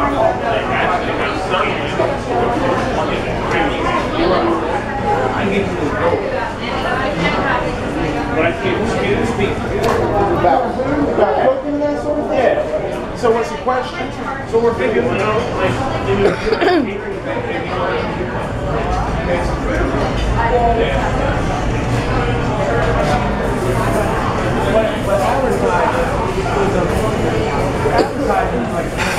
But I can't speak. About cooking and that sort of thing? Yeah. So what's the question? So we're figuring out, like, But advertising is like